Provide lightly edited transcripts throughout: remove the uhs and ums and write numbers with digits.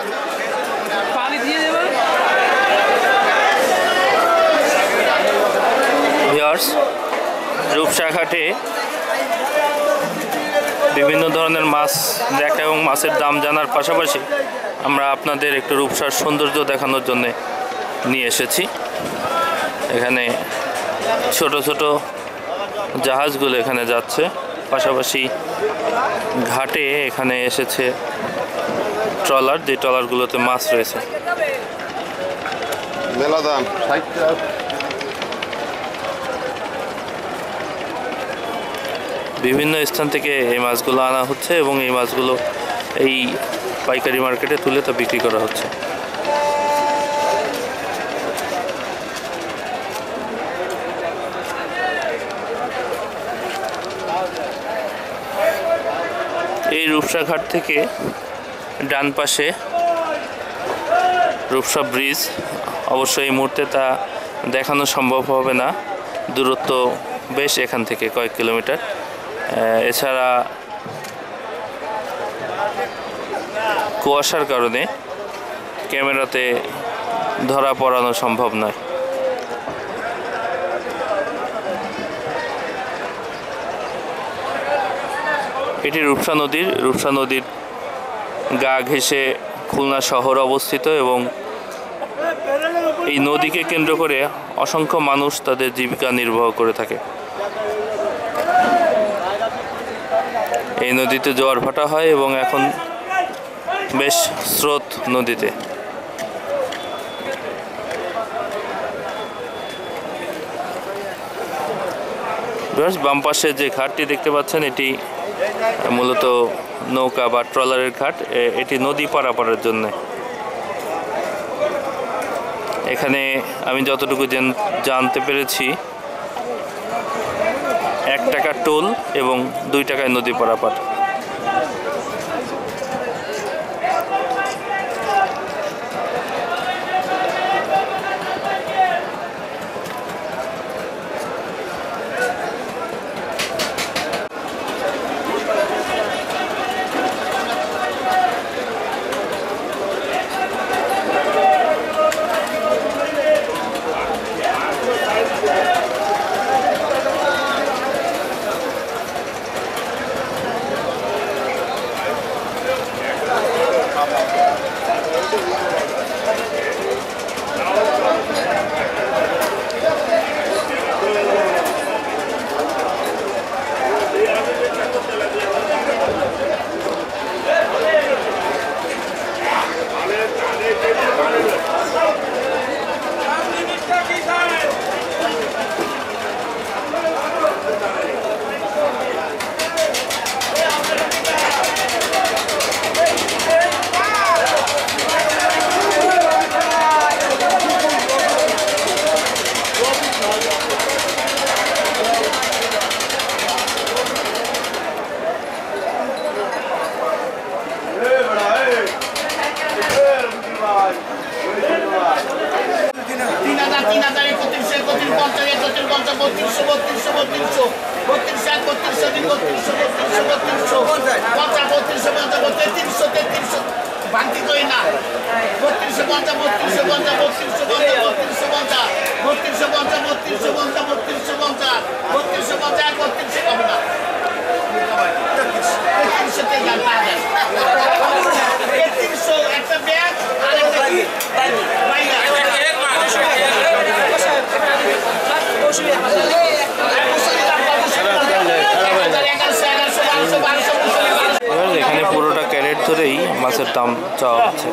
রূপসা ঘাটে বিভিন্ন ধরনের মাছ দেখা এবং মাছের দাম জানার পাশাপাশি আমরা আপনাদের একটু রূপসার সৌন্দর্য দেখানোর জন্য নিয়ে এসেছি। এখানে ছোট ছোট জাহাজগুলো এখানে যাচ্ছে, পাশাপাশি ঘাটে এখানে এসেছে ট্রলার, যে ট্রলারগুলোতে মাছ রয়েছে। বিভিন্ন স্থান থেকে এই মাছগুলো আনা হচ্ছে এবং এই মাছগুলো এই পাইকারি মার্কেটে তুলে তা বিক্রি করা হচ্ছে। এই রূপসা ঘাট থেকে ডান পাশে রূপসা ব্রিজ, অবশ্য এই মুহূর্তে তা দেখানো সম্ভব হবে না, দূরত্ব বেশ এখান থেকে কয়েক কিলোমিটার। এছাড়া কুয়াশার কারণে ক্যামেরাতে ধরা পড়ানো সম্ভব নয়। এটি রূপসা নদীর গা ঘেঁষে খুলনা শহর অবস্থিত এবং এই নদীকে কেন্দ্র করে অসংখ্য মানুষ তাদের জীবিকা নির্বাহ করে থাকে। এই নদীতে জোয়ার ভাটা হয় এবং এখন বেশ স্রোত নদীতে। বাম পাশে যে ঘাটটি দেখতে পাচ্ছেন এটি মূলত নৌকা বা ট্রলারের ঘাট। এটি নদী পারাপারের জন্য। এখানে আমি যতটুকু জানতে পেরেছি 1 টাকা টোল এবং 2 টাকায় নদী পারাপার। এখানে পুরোটা ক্যারেট ধরেই মাছের দাম চাওয়া হচ্ছে।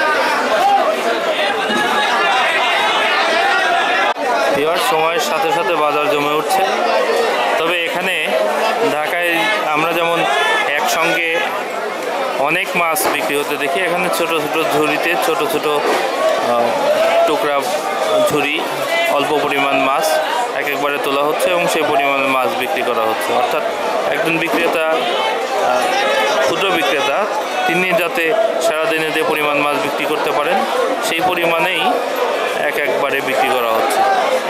সময়ের সাথে সাথে বাজার জমে উঠছে। তবে এখানে ঢাকায় আমরা যেমন একসঙ্গে অনেক মাছ বিক্রি হতে দেখি, এখানে ছোট ছোট ঝুড়িতে ছোট ছোট টুকরা ঝুড়ি অল্প পরিমাণ মাছ একবারে তোলা হচ্ছে এবং সেই পরিমাণে মাছ বিক্রি করা হচ্ছে। অর্থাৎ একজন বিক্রেতা, ক্ষুদ্র বিক্রেতা, তিনি যাতে সারাদিনে যে পরিমাণ মাছ বিক্রি করতে পারেন সেই পরিমাণেই একবারে বিক্রি করা হচ্ছে।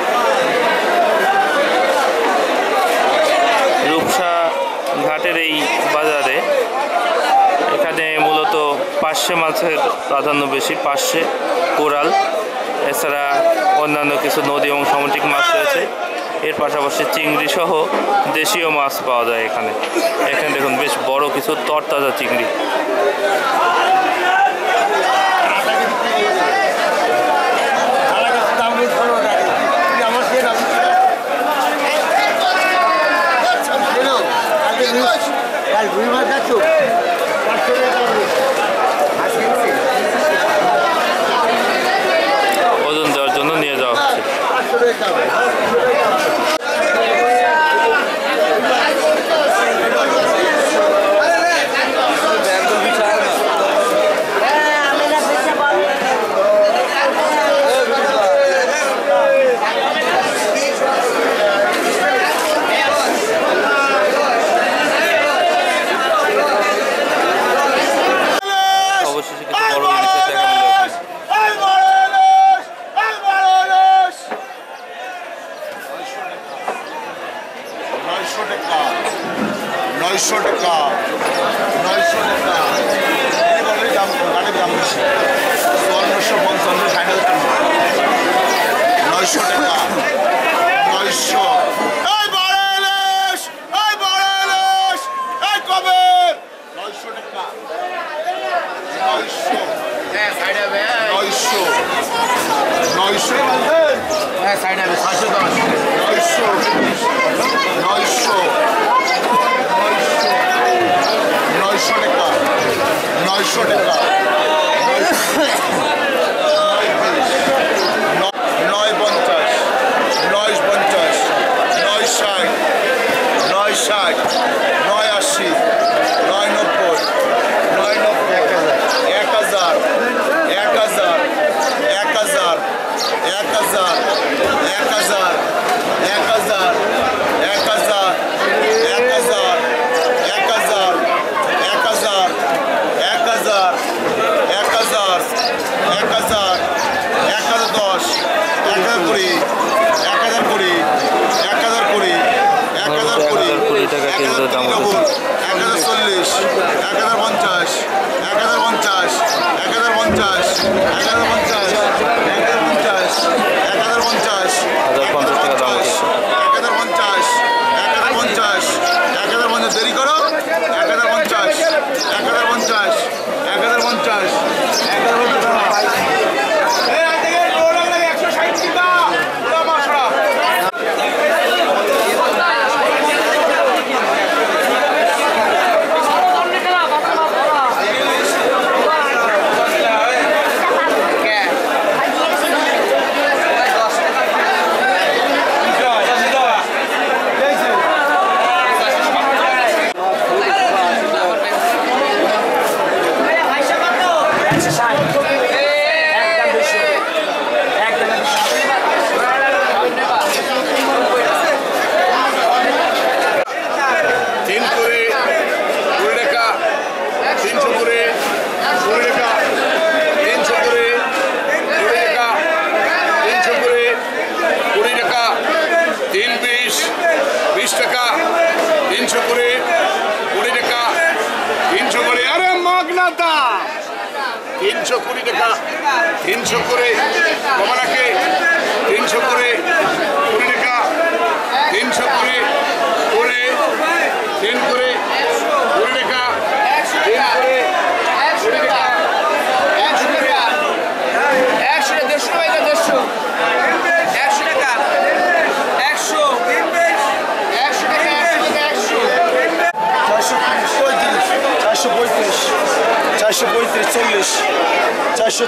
রূপসা ঘাটের এই বাজারে এখানে মূলত পার্শে মাছের প্রাধান্য বেশি, পার্শে, কোরাল, এছাড়া অন্যান্য কিছু নদী এবং সামুদ্রিক মাছ রয়েছে। এর পাশাপাশি চিংড়ি সহ দেশীয় মাছ পাওয়া যায় এখানে। এখানে দেখুন বেশ বড় কিছু তরতাজা চিংড়ি। ওজন দেওয়ার জন্য নিয়ে যাওয়া হচ্ছে।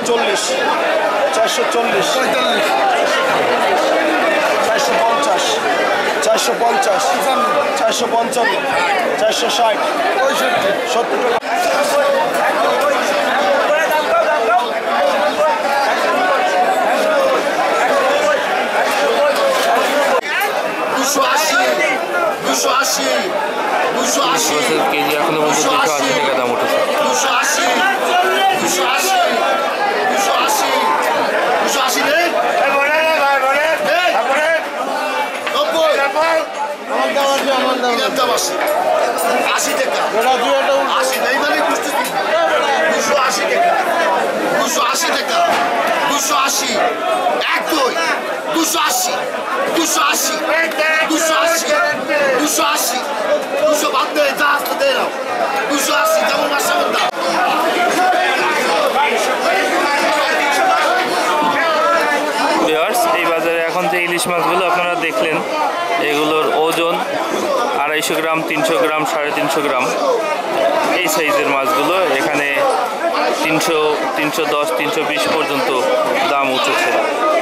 $440, $440, $440, $450, $450, 450, 455, 460, 70 টাকা। 280, 280, কেজি এখনো পর্যন্ত 280 টাকা দাম উঠেছে। 280, 280, 280, 280 নেই? এটার দাম 80 টাকা। 80 নেই মানে বুঝতেছি। 280 টাকা, 280 টাকা, 280, 1, 2, 280, 280, 280, 280, 200 বাদ দে, যা আসতে দে নাও। 280 যেমন মাসে দাম। ভিউয়ার্স, এই বাজারে এখন যে ইলিশ মাছগুলো আপনারা দেখলেন, এগুলোর ওজন 250 গ্রাম, 300 গ্রাম, 350 গ্রাম, এই সাইজের মাছগুলো এখানে 300, 310, 320 পর্যন্ত দাম উঠেছে।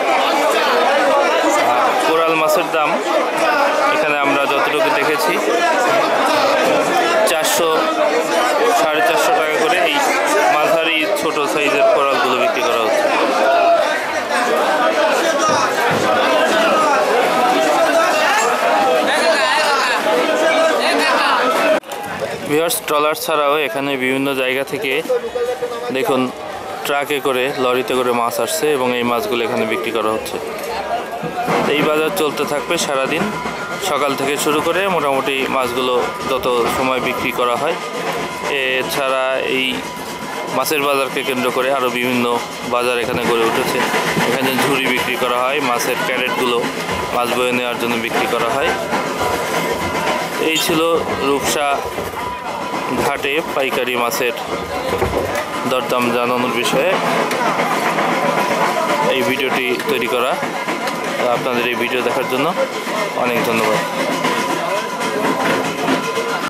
কোরাল মাছের দাম এখানে আমরা যতটুকু দেখেছি 400, 450 টাকা করে এই মাঝারি ছোট সাইজের কোরালগুলো বিক্রি করা হচ্ছে। ভিউয়ার্স, ট্রলার ছাড়াও এখানে বিভিন্ন জায়গা থেকে দেখুন ট্রাকে করে, লরিতে করে মাছ আসছে এবং এই মাছগুলো এখানে বিক্রি করা হচ্ছে। এই বাজার চলতে থাকবে সারাদিন, সকাল থেকে শুরু করে মোটামুটি মাছগুলো যত সময় বিক্রি করা হয়। এছাড়া এই মাছের বাজারকে কেন্দ্র করে আরও বিভিন্ন বাজার এখানে গড়ে উঠেছে। এখানে ঝুড়ি বিক্রি করা হয়, মাছের ক্যারেটগুলো মাছ বয়ে নেওয়ার জন্য বিক্রি করা হয়। এই ছিল রূপসা ঘাটে পাইকারি মাছের দরদাম জানানোর বিষয়ে এই ভিডিওটি তৈরি করা। আপনাদের এই ভিডিও দেখার জন্য অনেক ধন্যবাদ।